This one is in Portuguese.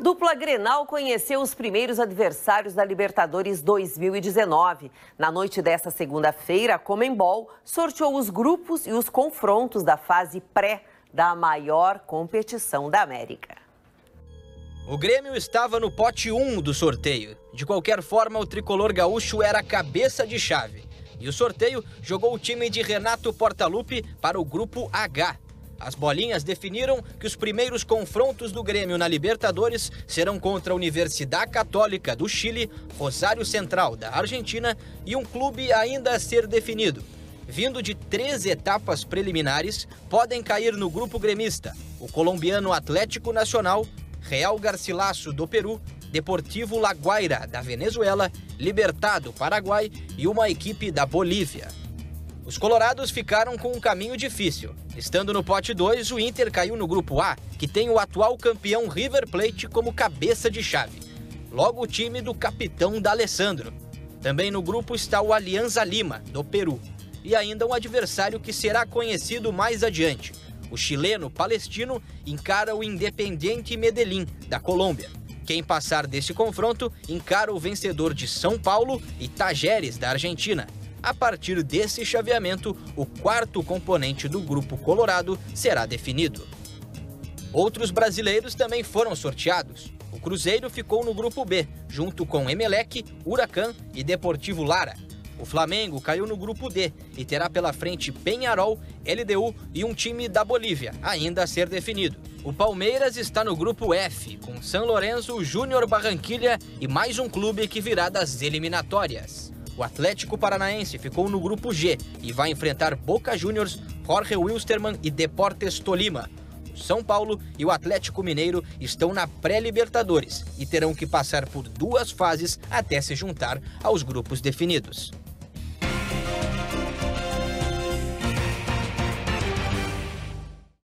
Dupla Grenal conheceu os primeiros adversários da Libertadores 2019. Na noite desta segunda-feira, a Conmebol sorteou os grupos e os confrontos da fase pré da maior competição da América. O Grêmio estava no pote 1 do sorteio. De qualquer forma, o tricolor gaúcho era cabeça de chave. E o sorteio jogou o time de Renato Portaluppi para o grupo H. As bolinhas definiram que os primeiros confrontos do Grêmio na Libertadores serão contra a Universidade Católica do Chile, Rosário Central da Argentina e um clube ainda a ser definido. Vindo de 3 etapas preliminares, podem cair no grupo gremista o colombiano Atlético Nacional, Real Garcilaso do Peru, Deportivo La Guaira da Venezuela, Libertad do Paraguai e uma equipe da Bolívia. Os colorados ficaram com um caminho difícil. Estando no pote 2, o Inter caiu no grupo A, que tem o atual campeão River Plate como cabeça de chave. Logo o time do capitão D'Alessandro. Também no grupo está o Alianza Lima, do Peru. E ainda um adversário que será conhecido mais adiante. O chileno Palestino encara o Independiente Medellín, da Colômbia. Quem passar desse confronto encara o vencedor de São Paulo e Tajeres, da Argentina. A partir desse chaveamento, o quarto componente do grupo colorado será definido. Outros brasileiros também foram sorteados. O Cruzeiro ficou no grupo B, junto com Emelec, Huracan e Deportivo Lara. O Flamengo caiu no grupo D e terá pela frente Peñarol, LDU e um time da Bolívia, ainda a ser definido. O Palmeiras está no grupo F, com São Lourenço, Júnior Barranquilla e mais um clube que virá das eliminatórias. O Atlético Paranaense ficou no grupo G e vai enfrentar Boca Juniors, Jorge Wilstermann e Deportes Tolima. O São Paulo e o Atlético Mineiro estão na pré-Libertadores e terão que passar por 2 fases até se juntar aos grupos definidos.